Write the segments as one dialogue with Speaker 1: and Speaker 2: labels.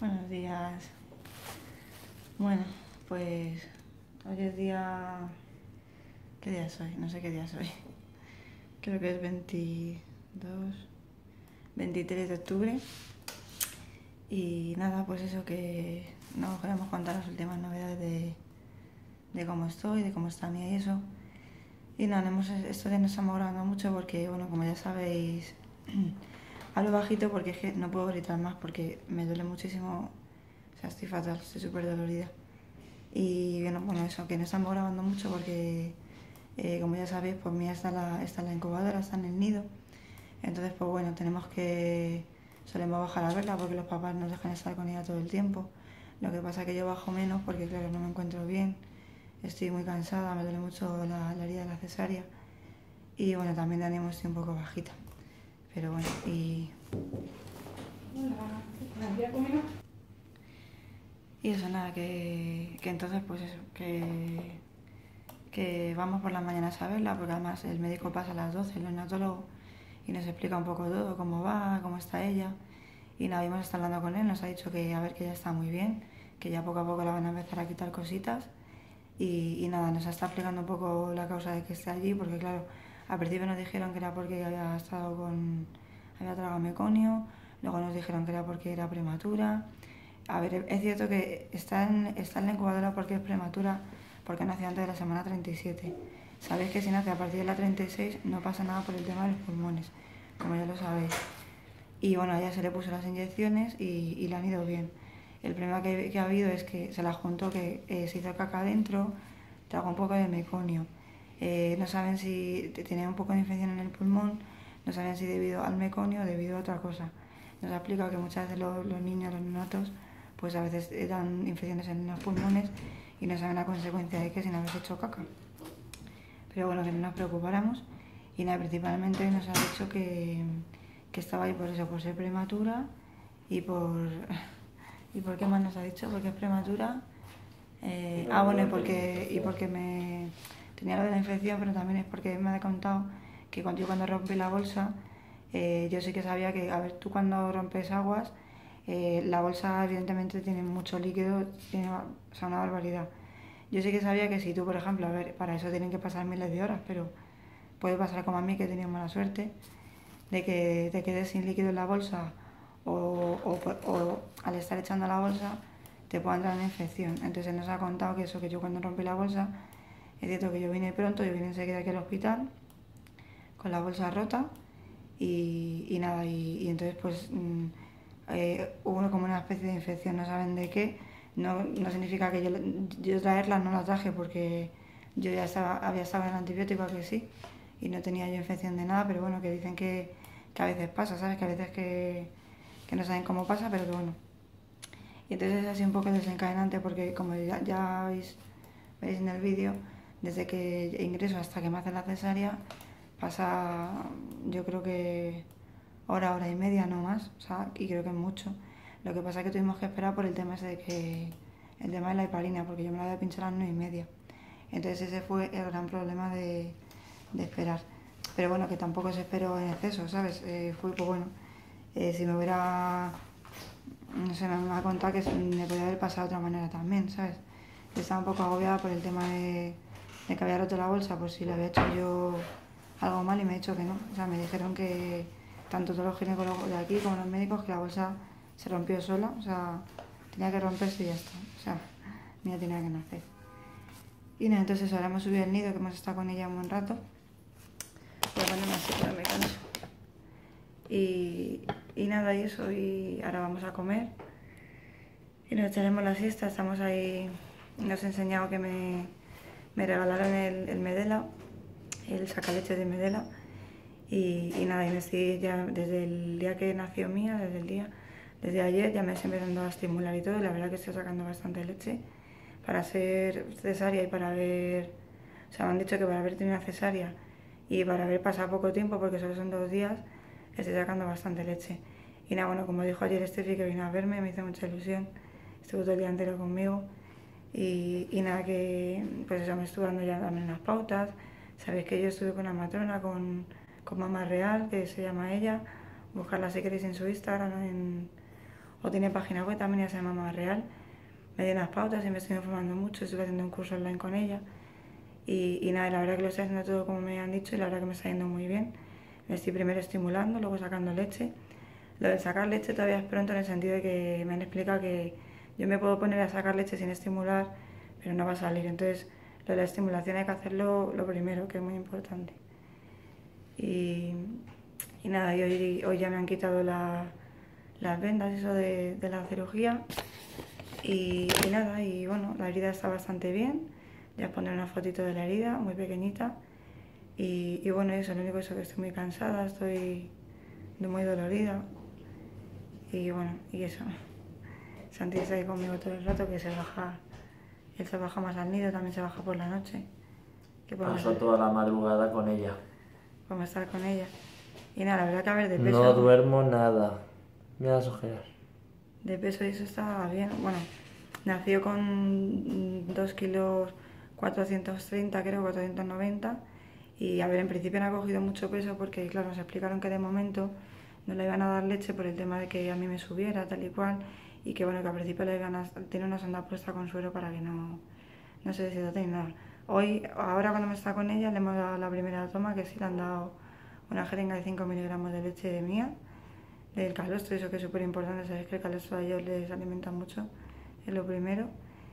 Speaker 1: Buenos días. Bueno, pues hoy es día... ¿Qué día es hoy? No sé qué día es hoy. Creo que es 23 de octubre. Y nada, pues eso, que no queremos contar las últimas novedades de cómo estoy, de cómo está Mía y eso. Y nada, estos días nos estamos grabando mucho porque, bueno, como ya sabéis, hablo bajito porque es que no puedo gritar más porque me duele muchísimo. O sea, estoy fatal, estoy súper dolorida. Y bueno, eso, que no estamos grabando mucho porque, como ya sabéis, pues Mía está en la incubadora, está en el nido. Entonces, pues bueno, solemos bajar a verla porque los papás nos dejan estar con ella todo el tiempo. Lo que pasa es que yo bajo menos porque, claro, no me encuentro bien. Estoy muy cansada, me duele mucho la herida de la cesárea. Y bueno, también de ánimo estoy un poco bajita. Pero bueno, y eso, nada, que entonces pues eso, que vamos por las mañanas a verla, porque además el médico pasa a las 12, el neonatólogo, y nos explica un poco todo, cómo va, cómo está ella. Y nada, hemos estado hablando con él, nos ha dicho que a ver, que ya está muy bien, que ya poco a poco la van a empezar a quitar cositas. Y nada, nos está explicando un poco la causa de que esté allí, porque claro, al principio nos dijeron que era porque había tragado meconio, luego nos dijeron que era porque era prematura. A ver, es cierto que está en la incubadora porque es prematura, porque nació antes de la semana 37. Sabéis que si nace a partir de la 36 no pasa nada por el tema de los pulmones, como ya lo sabéis. Y bueno, a ella se le puso las inyecciones y le han ido bien. El problema que ha habido es que se la juntó, que se hizo caca adentro, tragó un poco de meconio. No saben si tenía un poco de infección en el pulmón, no saben si debido al meconio o debido a otra cosa. Nos ha explicado que muchas veces los niños, los neonatos, pues a veces dan infecciones en los pulmones y no saben la consecuencia de que sin haberse hecho caca. Pero bueno, que no nos preocupáramos. Y nada, principalmente nos ha dicho que estaba ahí por eso, por ser prematura y por... ¿Y por qué más nos ha dicho? Porque es prematura. Bueno, y porque me tenía lo de la infección, pero también es porque me ha contado que cuando rompí la bolsa, yo sí que sabía que, a ver, tú cuando rompes aguas, la bolsa evidentemente tiene mucho líquido, o sea, una barbaridad. Yo sí que sabía que si tú, por ejemplo, a ver, para eso tienen que pasar miles de horas, pero puede pasar como a mí, que he tenido mala suerte, de que te quedes sin líquido en la bolsa o al estar echando la bolsa te pueda entrar una infección. Entonces él nos ha contado que eso, que yo cuando rompí la bolsa, es cierto que yo vine pronto, yo vine enseguida aquí al hospital con la bolsa rota y nada, y entonces pues hubo como una especie de infección, no saben de qué. No significa que yo traerla no la traje porque yo ya había estado en el antibiótico, que sí, y no tenía yo infección de nada, pero bueno, que dicen que a veces pasa, ¿sabes? Que a veces que no saben cómo pasa, pero que bueno. Y entonces es así un poco desencadenante porque como ya veis en el vídeo, desde que ingreso hasta que me hacen la cesárea, pasa yo creo que hora y media, no más, o sea, y creo que es mucho. Lo que pasa es que tuvimos que esperar por el tema ese el tema de la heparina, porque yo me la voy a pinchar a las 9:30. Entonces ese fue el gran problema de esperar. Pero bueno, que tampoco se esperó en exceso, ¿sabes? Fue, pues bueno, si me hubiera, no sé, me ha contado que me podría haber pasado de otra manera también, ¿sabes? Yo estaba un poco agobiada por el tema de que había roto la bolsa, pues si le había hecho yo algo mal, y me ha dicho que no. O sea, me dijeron que tanto todos los ginecólogos de aquí como los médicos, que la bolsa se rompió sola, o sea, tenía que romperse y ya está. O sea, mira, tenía que nacer. Y nada, entonces ahora hemos subido al nido, que hemos estado con ella un buen rato. Voy a ponerme así, pero me canso. Y nada, y eso, y ahora vamos a comer. Y nos echaremos la siesta, estamos ahí. Nos he enseñado que me regalaron el Medela, el sacaleche de Medela. Y nada, y me estoy ya desde el día que nació Mía, desde ayer ya me estoy empezando a estimular y todo. La verdad que estoy sacando bastante leche para ser cesárea y para haber, o sea, me han dicho que para haber tenido una cesárea y para haber pasado poco tiempo, porque solo son 2 días, estoy sacando bastante leche. Y nada, bueno, como dijo ayer Steffi, que vino a verme, me hizo mucha ilusión, estuvo todo el día entero conmigo. Y nada, que pues eso, me estuve dando ya también las pautas. Sabéis que yo estuve con la matrona, con Mamá Real, que se llama ella, buscarla si queréis en su Instagram, o tiene página web también, ya se llama Mamá Real. Me dio unas pautas y me estoy informando mucho, estoy haciendo un curso online con ella. Y nada, la verdad que lo estoy haciendo todo como me han dicho y la verdad que me está yendo muy bien. Me estoy primero estimulando, luego sacando leche. Lo de sacar leche todavía es pronto en el sentido de que me han explicado que yo me puedo poner a sacar leche sin estimular, pero no va a salir. Entonces, lo de la estimulación hay que hacerlo lo primero, que es muy importante. Y nada, hoy ya me han quitado las vendas, eso de la cirugía. Y nada, y bueno, la herida está bastante bien. Ya os pondré una fotito de la herida, muy pequeñita. Y bueno, eso, lo único es que estoy muy cansada, estoy muy dolorida. Y bueno, y eso. Santi está ahí conmigo todo el rato, que se baja. Él se baja más al nido, también se baja por la noche.
Speaker 2: Paso toda la madrugada con ella.
Speaker 1: Vamos a estar con ella. Y nada, la verdad que a ver, de peso...
Speaker 2: No duermo nada. Mira las ojeras.
Speaker 1: De peso eso está bien. Bueno, nació con 2 kilos 430, creo, 490. Y a ver, en principio no ha cogido mucho peso porque, claro, nos explicaron que de momento no le iban a dar leche por el tema de que a mí me subiera, tal y cual. Y que bueno, que al principio tiene una sonda puesta con suero para que no se deshidrate ni nada. Hoy, ahora cuando me está con ella, le hemos dado la primera toma, que sí le han dado una jeringa de 5 miligramos de leche de mía, del calostro, eso que es súper importante, sabéis que el calostro a ellos les alimenta mucho, es lo primero.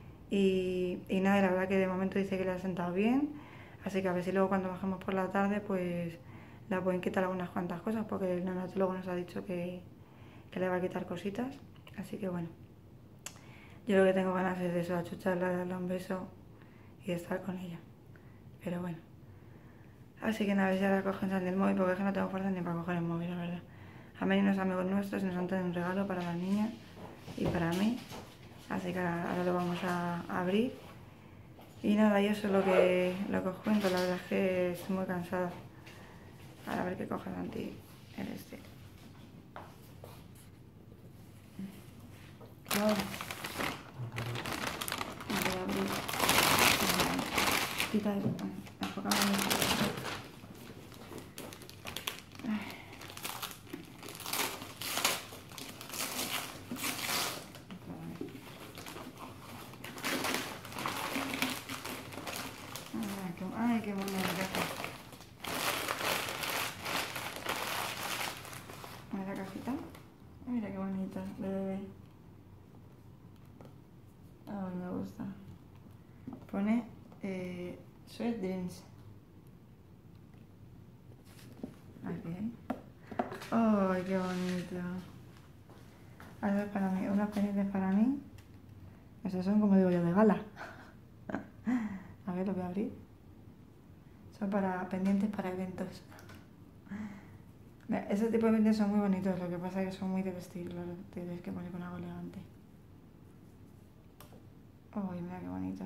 Speaker 1: Y nada, la verdad que de momento dice que le ha sentado bien, así que a ver si luego cuando bajemos por la tarde, pues la pueden quitar algunas cuantas cosas, porque el neonatólogo nos ha dicho que le va a quitar cositas, así que bueno. Yo lo que tengo ganas es de eso, achucharla, darle un beso y estar con ella. Pero bueno. Así que nada, a ver si ahora cogen el móvil, porque es que no tengo fuerza ni para coger el móvil, la verdad. Han venido unos amigos nuestros y nos han traído un regalo para las niñas y para mí. Así que ahora lo vamos a abrir. Y nada, y eso es lo que os cuento. La verdad es que estoy muy cansada. Ahora a ver qué coge Santi el este. Claro. Voy a abrir. Quita eso. Enfócame en eso. Ay, qué bonita caja. Mira la cajita. Mira qué bonita, de bebé. Ay, me gusta. Pone Sweet Dreams. Aquí. Ay, qué bonito. Eso es para mí, unos pendientes para mí. Esos son, como digo yo, de gala. A ver, lo voy a abrir. Son para pendientes para eventos. Ese tipo de pendientes son muy bonitos, lo que pasa es que son muy de vestir, los tienes que poner con algo elegante. Uy, mira qué bonitos.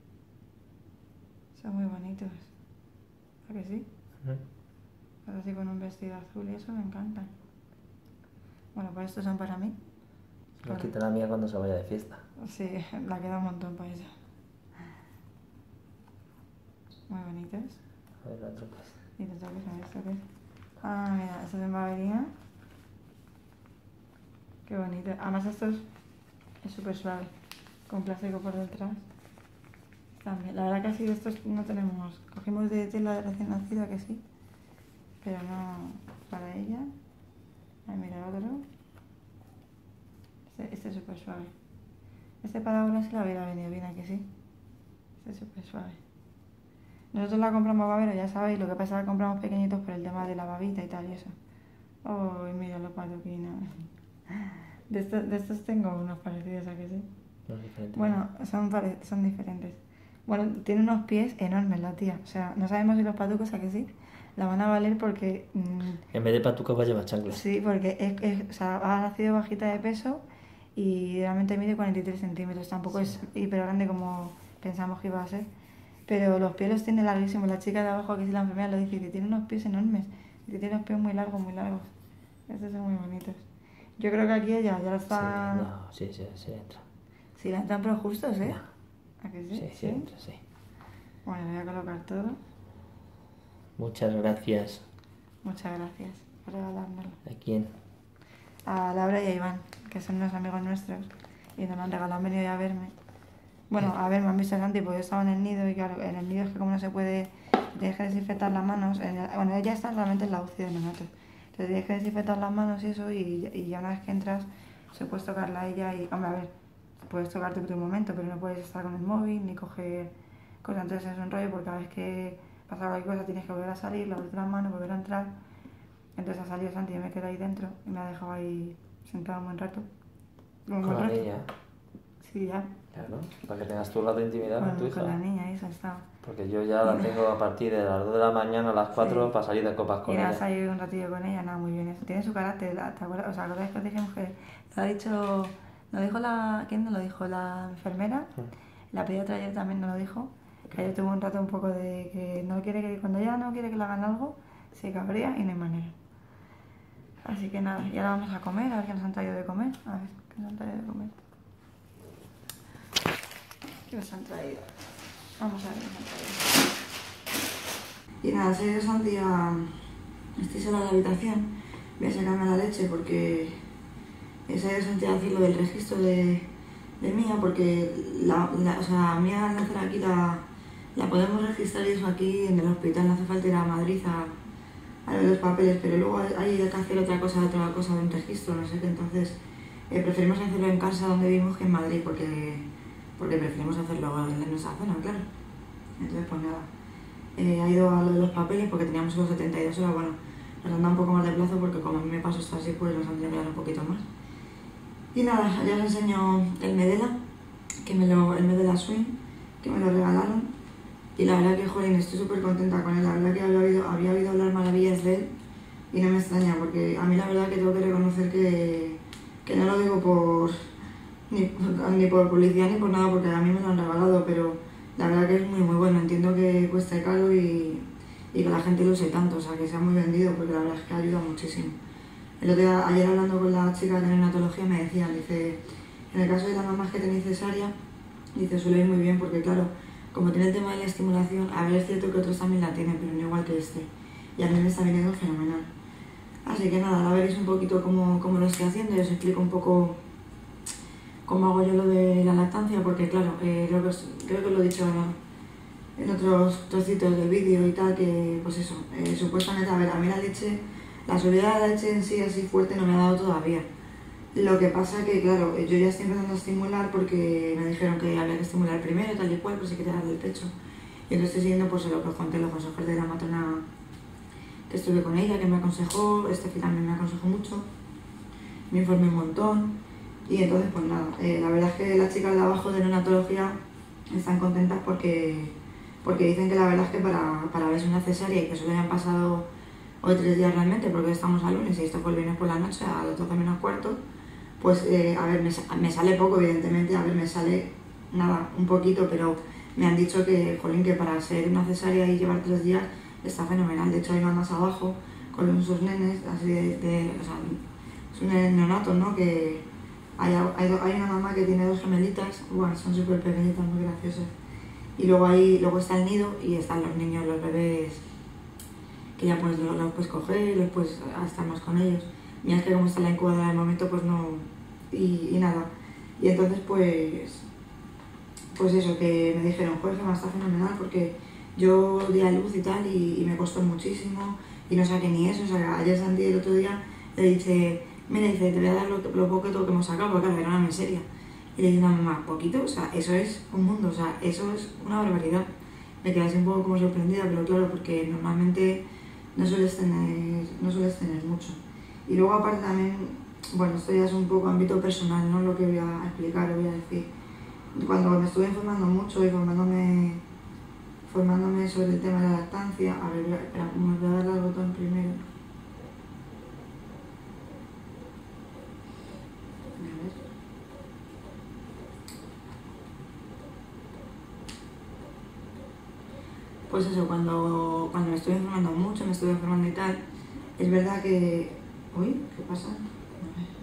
Speaker 1: Son muy bonitos. ¿A que sí? Así con un vestido azul y eso me encantan. Bueno, pues estos son para mí.
Speaker 2: Lo quita la mía cuando se vaya de fiesta.
Speaker 1: Sí, la queda un montón para ella. Muy bonitos.
Speaker 2: A ver, otro pues.
Speaker 1: ¿Y los toques son estos qué es? Ah, mira, estos de Maverina. Qué bonito. Además estos es súper suave, con plástico por detrás. También. La verdad que así de estos no tenemos. Cogimos de tela de recién nacida que sí, pero no para ella. Ahí mira otro. Este es súper suave. Este para ahora sí la hubiera venido bien, ¿a que sí? Este es súper suave. Nosotros la compramos babero, ya sabéis, lo que pasa es que compramos pequeñitos por el tema de la babita y tal y eso. Oh, mira los patuquinos. De estos tengo unos parecidos, ¿a que sí?
Speaker 2: No, diferente.
Speaker 1: Bueno, son diferentes. Bueno, tiene unos pies enormes la tía. O sea, no sabemos si los patucos, ¿a que sí? La van a valer porque...
Speaker 2: En vez de patucas va a llevar chanclas.
Speaker 1: Sí, porque o sea, ha nacido bajita de peso y realmente mide 43 centímetros. Tampoco es hiper grande como pensamos que iba a ser. Pero los pies los tiene larguísimos. La chica de abajo, que es la enfermera, lo dice, que tiene unos pies enormes. Que tiene los pies muy largos, muy largos. Estos son muy bonitos. Yo creo que aquí ella ya está...
Speaker 2: Sí, entra.
Speaker 1: Sí, la entran pero justos, ¿eh? ¿A que sí?
Speaker 2: Sí, entra, sí.
Speaker 1: Bueno, le voy a colocar todo.
Speaker 2: Muchas gracias.
Speaker 1: Muchas gracias por regalármelo.
Speaker 2: ¿A quién?
Speaker 1: A Laura y a Iván, que son unos amigos nuestros, y nos han regalado, han venido ya a verme. Bueno, a ver, me han visto antes porque yo estaba en el nido y claro, en el nido es que como no se puede, tienes que desinfectar las manos. Bueno, ella está realmente en la UCI de neonatos. Entonces tienes que desinfectar las manos y eso, y ya una vez que entras, se puedes tocarla a ella y, hombre, a ver, puedes tocarte por un momento, pero no puedes estar con el móvil ni coger cosas. Entonces es un rollo porque cada vez que pasa cualquier cosa tienes que volver a salir, lavarte las manos, volver a entrar. Entonces ha salido Santi y me quedé ahí dentro y me ha dejado ahí sentado un buen rato.
Speaker 2: Con la niña.
Speaker 1: Sí, ya.
Speaker 2: Claro, para que tengas tu rato de intimidad con tu hija.
Speaker 1: Con la niña, eso está.
Speaker 2: Porque yo ya la tengo a partir de las 2 de la mañana a las 4 para salir de copas con ella.
Speaker 1: Y has salido un ratillo con ella, nada, muy bien. Tiene su carácter, ¿te acuerdas? O sea, ¿acordáis que os dijimos que lo ha dicho, lo dijo ¿quién nos lo dijo? La enfermera. La pediatra ayer también nos lo dijo. Que ayer tuvo un rato un poco de que no quiere que, cuando ella no quiere que le hagan algo, se cabrea y no hay manera. Así que nada, y ahora vamos a comer, a ver qué nos han traído de comer. A ver, ¿qué nos han traído de comer? ¿Qué nos han traído? Vamos a ver qué nos han traído. Y nada, se ha ido Santi estoy sola en la habitación. Voy a sacarme la leche porque se ha ido Santi a decir lo del registro de Mía, porque o sea, Mía nacer aquí la podemos registrar y eso aquí en el hospital, no hace falta ir a Madrid a ver los papeles, pero luego hay que hacer otra cosa de un registro, no sé qué, entonces preferimos hacerlo en casa donde vivimos que en Madrid, porque preferimos hacerlo en nuestra zona, claro. Entonces pues nada, ha ido a lo de los papeles porque teníamos solo 72 horas, bueno, nos han dado un poco más de plazo porque como a mí me pasó esto así, pues nos han tenido que dar un poquito más. Y nada, ya os enseño el Medela, el Medela Swing, que me lo regalaron. Y la verdad que, jolín, estoy súper contenta con él. La verdad que había oído hablar maravillas de él y no me extraña, porque a mí la verdad que tengo que reconocer que no lo digo ni por publicidad ni por nada, porque a mí me lo han regalado, pero la verdad que es muy muy bueno. Entiendo que cuesta caro y que la gente lo use tanto, o sea, que sea muy vendido, porque la verdad es que ayuda muchísimo. Ayer hablando con la chica de neonatología me decía, dice, en el caso de las mamás que tenéis cesárea, dice, suele ir muy bien porque claro, como tiene el tema de la estimulación, a ver, es cierto que otros también la tienen, pero no igual que este. Y a mí me está viniendo fenomenal. Así que nada, ahora veréis un poquito cómo lo estoy haciendo y os explico un poco cómo hago yo lo de la lactancia, porque claro, creo que lo he dicho en otros trocitos del vídeo y tal, que pues eso, supuestamente, a ver, a mí la subida de la leche en sí así fuerte no me ha dado todavía. Lo que pasa que, claro, yo ya estoy empezando a estimular porque me dijeron que había que estimular primero, tal y cual, pues hay que darle el pecho. Y entonces estoy siguiendo pues lo que os conté, los consejos de la matrona que estuve con ella, que me aconsejó, Estefi también me aconsejó mucho, me informé un montón. Y entonces, pues nada, la verdad es que las chicas de abajo de neonatología están contentas porque dicen que la verdad es que para verse una cesárea y que solo hayan pasado hoy 3 días realmente, porque estamos a lunes y esto fue el viernes por la noche a las 12 menos cuarto, pues a ver, me sale poco evidentemente, a ver, me sale nada, un poquito, pero me han dicho que, jolín, que para ser una cesárea y llevar 3 días está fenomenal. De hecho hay mamás abajo con sus nenes, así o sea, son neonatos, ¿no? Que hay una mamá que tiene 2 gemelitas, bueno, son súper pequeñitas, muy graciosas. Y luego está el nido y están los niños, los bebés, que ya pues los puedes coger, los puedes estar más con ellos. Mira, es que como está la incubadora de momento, pues no, y nada. Y entonces pues eso, que me dijeron, Jorge, me está fenomenal porque yo di a luz y tal y me costó muchísimo y no saqué ni eso. O sea, ayer Santi el otro día le dice, mira, dice, te voy a dar lo poquito que hemos sacado, porque claro, era una miseria. Y le dije a mamá, ¿poquito? O sea, eso es un mundo, o sea, eso es una barbaridad. Me quedé así un poco como sorprendida, pero claro, porque normalmente no sueles tener mucho. Y luego aparte también, bueno, esto ya es un poco ámbito personal, ¿no? Lo que voy a explicar, lo voy a decir. Cuando me estuve informando mucho y formándome sobre el tema de la lactancia, a ver, espera, me voy a darle al botón primero. A ver. Pues eso, cuando me estuve informando mucho, me estuve informando y tal, es verdad que... Uy, ¿qué pasa? A ver.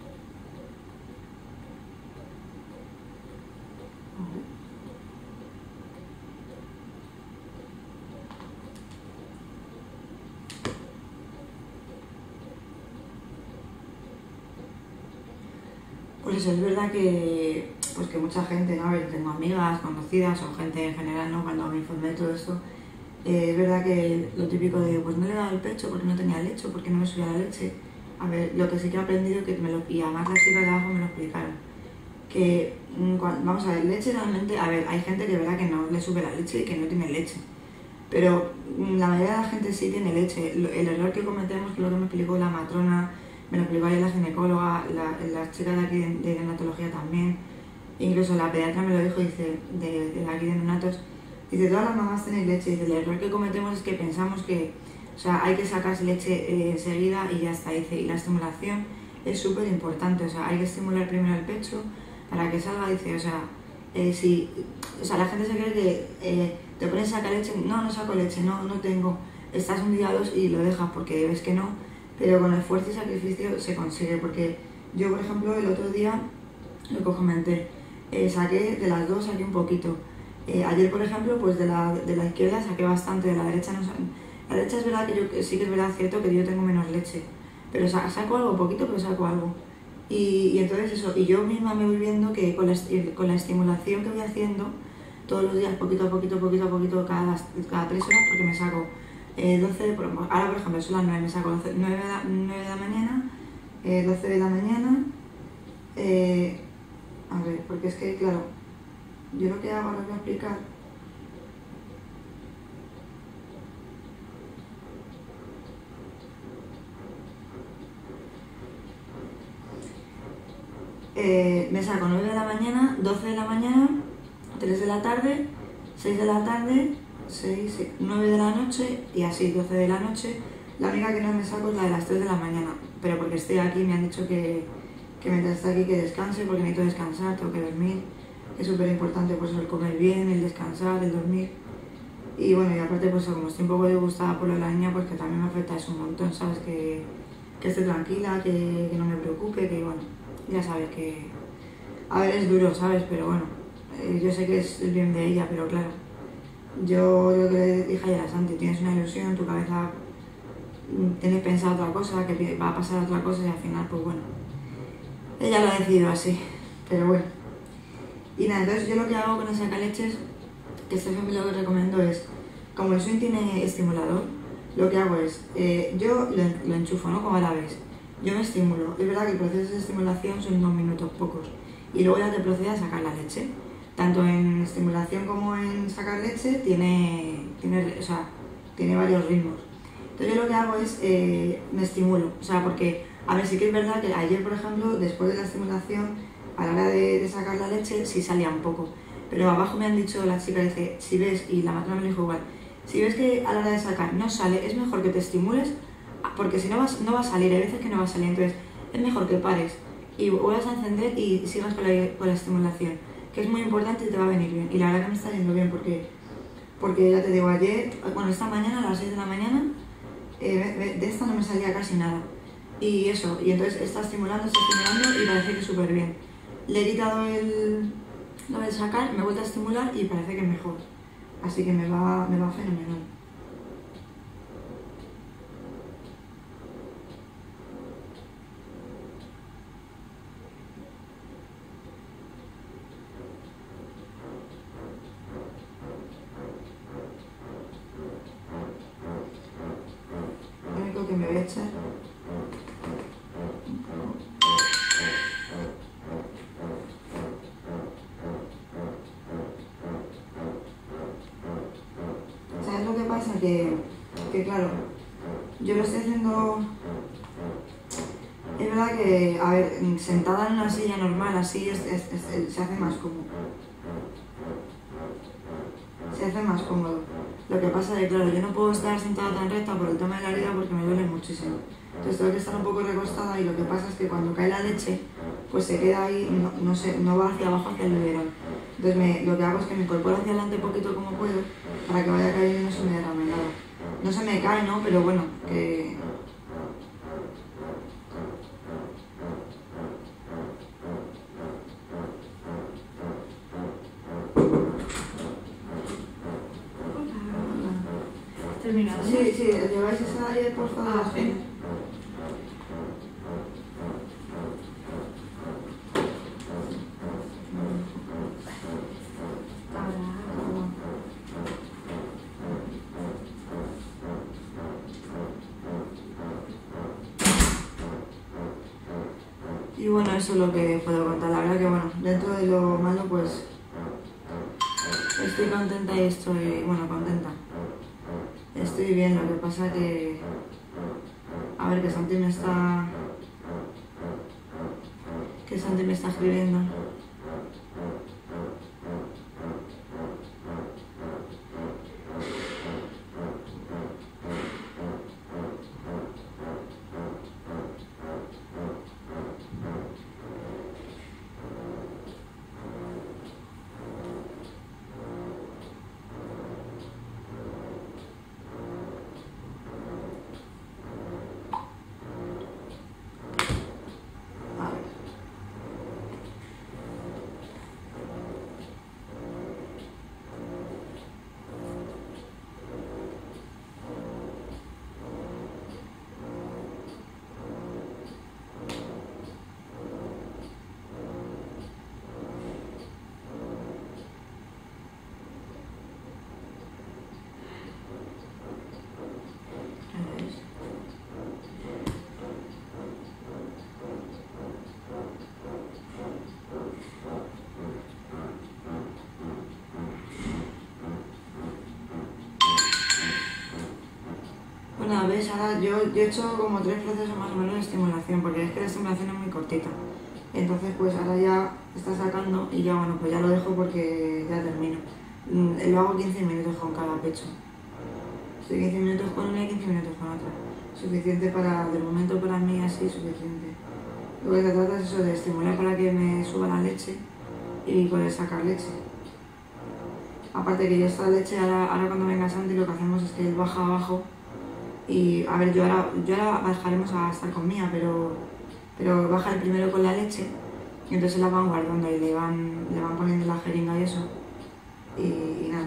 Speaker 1: Pues eso, es verdad que, pues que mucha gente, ¿no? A ver, tengo amigas, conocidas o gente en general, ¿no? Cuando me informé de todo esto, es verdad que lo típico de, pues no le he dado el pecho porque no tenía leche, porque no me subía la leche. A ver, lo que sí que he aprendido, y además las chicas de abajo me lo explicaron, que, vamos a ver, leche realmente, a ver, hay gente que es verdad que no le sube la leche y que no tiene leche. Pero la mayoría de la gente sí tiene leche. El error que cometemos, que es lo que me explicó la matrona, me lo explicó ayer la ginecóloga, la chica de aquí de neonatología también, incluso la pediatra me lo dijo, dice, de aquí de neonatos, dice, todas las mamás tienen leche, dice, el error que cometemos es que pensamos que, o sea, hay que sacarse leche enseguida y ya está, dice, y la estimulación es súper importante, o sea, hay que estimular primero el pecho para que salga, dice, o sea, la gente se cree que te pones a sacar leche, no saco leche, no tengo, estás un día o dos y lo dejas porque ves que no, pero con esfuerzo y sacrificio se consigue, porque yo, por ejemplo, el otro día, lo que os comenté, saqué de las dos, saqué un poquito. Ayer, por ejemplo, pues de la izquierda saqué bastante, de la derecha no saqué. La derecha es verdad que sí que es verdad cierto que yo tengo menos leche, pero saco algo, poquito, pero saco algo. Y entonces eso, y yo misma me voy viendo que con la estimulación que voy haciendo, todos los días, poquito a poquito, cada 3 horas, porque me saco 12, ahora por ejemplo son las 9, me saco 9 de la mañana, 12 de la mañana, a ver, porque es que claro, yo lo que hago, ahora os voy a explicar. Me saco 9 de la mañana, 12 de la mañana, 3 de la tarde, 6 de la tarde, 9 de la noche y así 12 de la noche. La única que no me saco es la de las 3 de la mañana, pero porque estoy aquí me han dicho que mientras esté aquí que descanse, porque necesito descansar, tengo que dormir. Es súper importante pues el comer bien, el descansar, el dormir. Y bueno, y aparte pues como estoy un poco disgustada por lo de la niña, pues que también me afecta eso un montón, ¿sabes? Que esté tranquila, que no me preocupe, que bueno, ya sabes que... A ver, es duro, ¿sabes? Pero bueno, yo sé que es el bien de ella, pero claro, yo lo que le dije ayer a Santi, tienes una ilusión, en tu cabeza tienes pensado otra cosa, que va a pasar otra cosa y al final, pues bueno, ella lo ha decidido así, pero bueno. Y nada, entonces yo lo que hago con el sacaleches, que esto siempre lo que recomiendo es, como el swing tiene estimulador, lo que hago es, yo lo enchufo, ¿no? Como a la vez, yo me estimulo. Es verdad que el proceso de estimulación son 2 minutos pocos, y luego ya te procede a sacar la leche. Tanto en estimulación como en sacar leche tiene varios ritmos. Entonces yo lo que hago es, me estimulo, o sea, porque, a ver, sí que es verdad que ayer, por ejemplo, después de la estimulación, a la hora de sacar la leche, sí salía un poco. Pero abajo me han dicho, la chica dice, si ves, y la matrona me dijo igual, si ves que a la hora de sacar no sale, es mejor que te estimules, porque si no va a salir, hay veces que no va a salir, entonces es mejor que pares y vuelvas a encender y sigas con la estimulación, que es muy importante y te va a venir bien. Y la verdad que me está yendo bien porque ya te digo, ayer, bueno, esta mañana a las 6 de la mañana, de esta no me salía casi nada. Y eso, y entonces está estimulando y parece que súper bien. Le he quitado lo de sacar, me he vuelto a estimular y parece que es mejor. Así que me va fenomenal. Lo único que me voy a echar... ¿Sabes lo que pasa? Que claro, yo lo estoy haciendo... Es verdad que, a ver, sentada en una silla normal así se hace más cómodo. Se hace más cómodo. Lo que pasa es que, claro, yo no puedo estar sentada tan recta por el tema de la herida porque me duele muchísimo. Entonces tengo que estar un poco recostada y lo que pasa es que cuando cae la leche, pues se queda ahí, no va hacia abajo, hacia el biberón. Entonces lo que hago es que me incorporo hacia adelante poquito como puedo para que vaya cayendo y no se me derrame nada. No se me cae, ¿no? Pero bueno, que...
Speaker 3: ¿Terminado?
Speaker 1: Sí, lleváis esa ayer por favor.
Speaker 3: Sí.
Speaker 1: Y bueno, eso es lo que puedo contar. La verdad que bueno, dentro de lo malo pues estoy contenta y estoy, bueno, contenta. Estoy bien, lo que pasa que, a ver, que Santi me está escribiendo. Bueno, ves, ahora yo he hecho como 3 procesos más o menos de estimulación, porque es que la estimulación es muy cortita. Entonces pues ahora ya está sacando y ya bueno, pues ya lo dejo porque ya termino. Lo hago 15 minutos con cada pecho. Estoy 15 minutos con una y 15 minutos con otra. Suficiente para, de momento para mí así, suficiente. Lo que se trata es eso, de estimular para que me suba la leche y poder sacar leche. Aparte que yo esta leche, ahora cuando venga Santi lo que hacemos es que él baja abajo y, a ver, yo ahora bajaremos a estar con Mía, pero baja el primero con la leche y entonces la van guardando y le van poniendo la jeringa y eso. Y nada.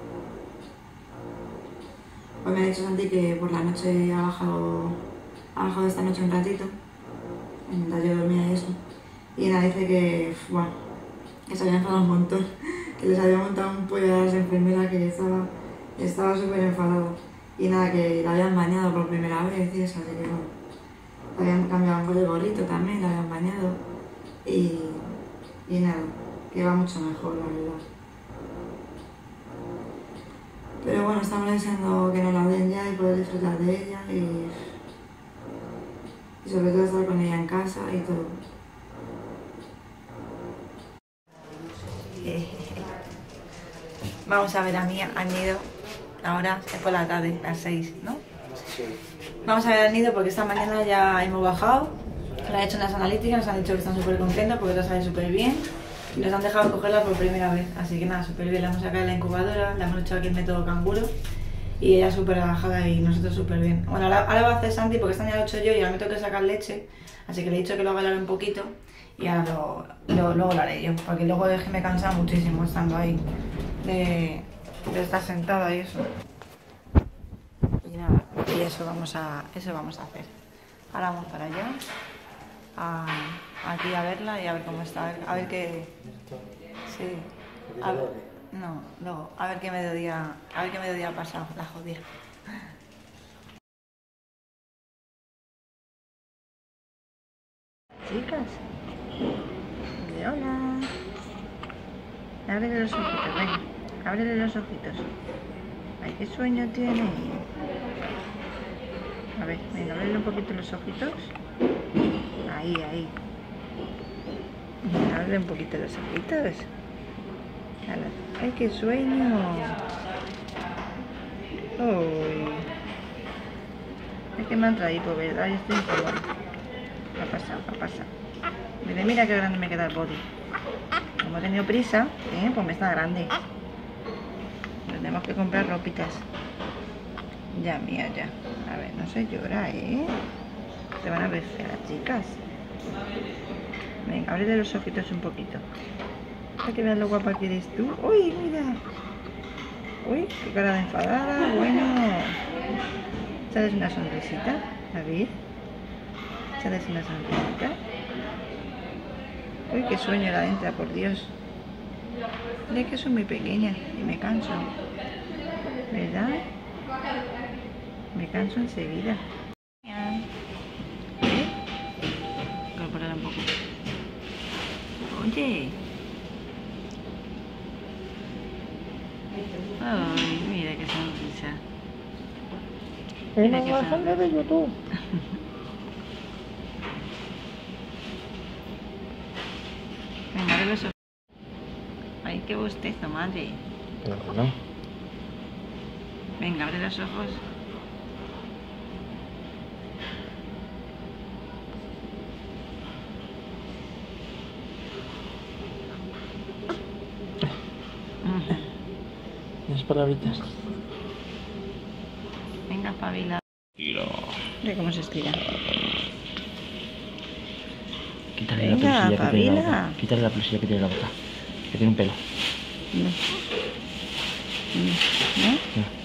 Speaker 1: Hoy me ha dicho Santi que por la noche ha bajado esta noche un ratito, mientras yo dormía y eso. Y nada, dice que, bueno, que se había enfadado un montón, que les había montado un pollo a las enfermeras, que estaba súper enfadado. Y nada, que la habían bañado por primera vez y eso, así que bueno. Le habían cambiado el gorrito también, la habían bañado. Y nada, que va mucho mejor, la verdad. Pero bueno, estamos deseando que nos la den ya y poder disfrutar de ella y sobre todo estar con ella en casa y todo. Vamos a ver a Mía al nido. Ahora es por la tarde, las 6, ¿no?
Speaker 2: Sí.
Speaker 1: Vamos a ver al nido porque esta mañana ya hemos bajado. Le han hecho unas analíticas, nos han dicho que están súper contentos porque todo sale súper bien. Y nos han dejado cogerla por primera vez. Así que nada, súper bien. La hemos sacado de la incubadora, la hemos hecho aquí el método canguro. Y ella súper relajada y nosotros súper bien. Bueno, ahora va a hacer Santi porque esta ya lo he hecho yo y ahora me tengo que sacar leche. Así que le he dicho que lo haga un poquito y ahora luego lo haré yo. Porque luego es que me cansa muchísimo estando ahí de estar sentada y eso. Y nada, y eso vamos a hacer. Ahora vamos para allá, aquí a verla y a ver cómo está, a ver qué... Sí. No, luego, a ver qué mediodía ha pasado, la jodida. Chicas, hola. Ábrele los ojitos, venga, ábrele los ojitos. Ay, qué sueño tiene. A ver, venga, ábrele un poquito los ojitos. Ahí. Ábrele un poquito los ojitos. Ay, qué sueño. Uy. Es que me han traído, ¿verdad? Yo estoy incómoda. Ha pasado. Mira qué grande me queda el body. Como he tenido prisa, pues me está grande. Tenemos que comprar ropitas. Ya, Mía, ya. A ver, no se llora, Se van a ver feas las chicas. Venga, ábrele los ojitos un poquito. Para que vean lo guapa que eres tú. ¡Uy, mira! ¡Uy, qué cara de enfadada! Bueno. ¿Sales una sonrisita? David. ¿Sales una sonrisita? ¡Uy, qué sueño la entra, por Dios! Mira que soy muy pequeña y me canso. ¿Verdad? Me canso enseguida. Voy a poner un poco. Oye. Ay, mira qué sonrisa. Mira qué sonrisa
Speaker 2: de YouTube.
Speaker 1: Venga, abre los ojos. Ay, qué bostezo, madre.
Speaker 2: Pero no.
Speaker 1: Venga, abre los ojos.
Speaker 2: Unas palabritas.
Speaker 1: Venga, espabila.
Speaker 2: Tiro.
Speaker 1: Mira cómo se estira.
Speaker 2: Quítale
Speaker 1: Venga,
Speaker 2: la plusilla que tiene la
Speaker 1: pabila.
Speaker 2: boca. Quítale la plusilla que tiene la boca. Que tiene un pelo.
Speaker 1: No. ¿No?
Speaker 2: No.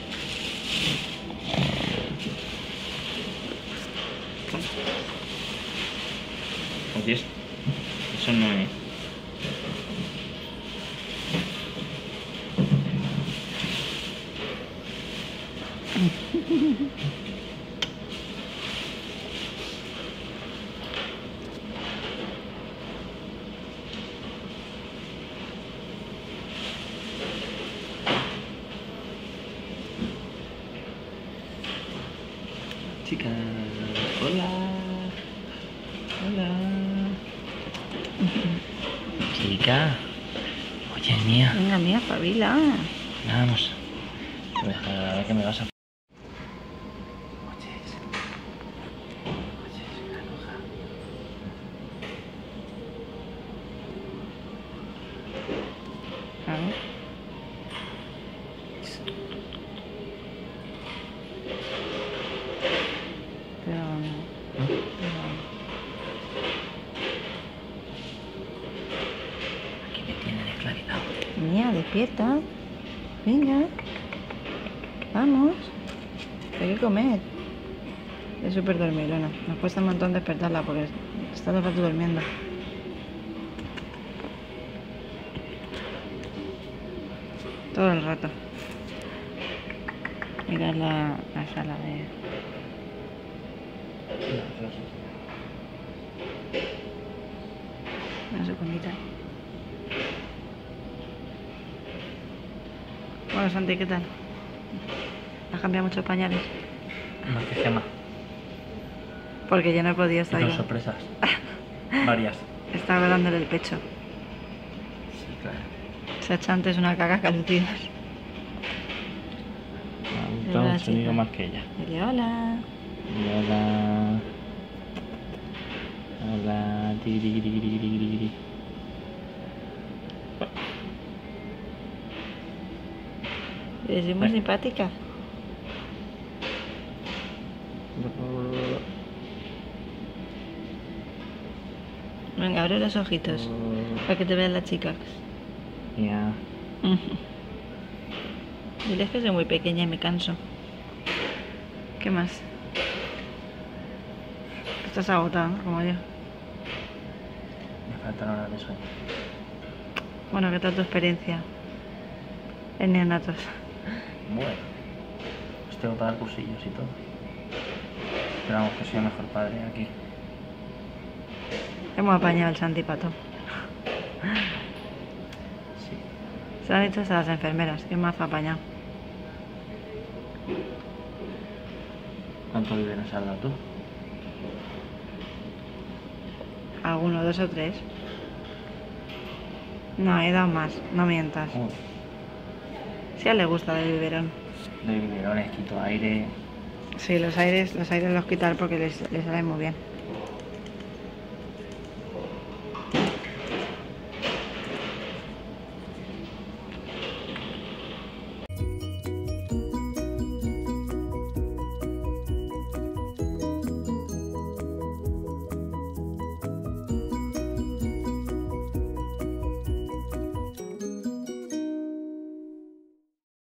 Speaker 2: Oye, eso no es. Chica, hola. Hola. Chica. Oye, mía.
Speaker 1: Venga, mía, espabila.
Speaker 2: Vamos. Ahora que me vas a... Oye, la roja.
Speaker 1: A ver. Pero no.
Speaker 2: Aquí me tienen esclavizado.
Speaker 1: Mía, despierta. Venga. Vamos. Hay que comer. Es súper dormilona. Nos cuesta un montón despertarla porque está todo el rato durmiendo. Todo el rato. Mira la sala de... Una segundita. Bueno, Santi, ¿qué tal? ¿Has cambiado muchos pañales?
Speaker 2: Más que Gema.
Speaker 1: Porque yo no he podido estar
Speaker 2: Y con
Speaker 1: yo.
Speaker 2: sorpresas. Varias.
Speaker 1: Estaba dándole el pecho.
Speaker 2: Sí, claro.
Speaker 1: Se ha hecho antes una caca calucidas.
Speaker 2: Da
Speaker 1: Hola,
Speaker 2: un sonido
Speaker 1: chica.
Speaker 2: más que ella.
Speaker 1: Dile hola.
Speaker 2: Hola. Hola. Tiri, tiri, tiri, tiri, tiri, tiri.
Speaker 1: Eres muy simpática. Venga, abre los ojitos para que te vean las chicas.
Speaker 2: Ya.
Speaker 1: Diles que soy muy pequeña y me canso. ¿Qué más? Estás agotada, ¿no? Como yo.
Speaker 2: Me faltan horas de sueño.
Speaker 1: Bueno, ¿qué tal tu experiencia en neonatos?
Speaker 2: Bueno. Pues tengo para dar cursillos y todo. Pero vamos, que soy el mejor padre aquí.
Speaker 1: Hemos apañado el Santipato.
Speaker 2: Sí.
Speaker 1: Se lo han dicho hasta las enfermeras, que más ha apañado.
Speaker 2: ¿Cuánto viven has dado tú?
Speaker 1: Alguno, 2 o 3. No, he dado más, no mientas.
Speaker 2: Joder.
Speaker 1: Sí, a él le gusta del biberón.
Speaker 2: De biberones, quito aire.
Speaker 1: Sí, los aires los quitar porque les salen muy bien.